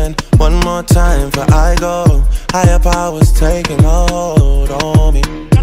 again. One more time for I go. Higher powers taking a hold on me.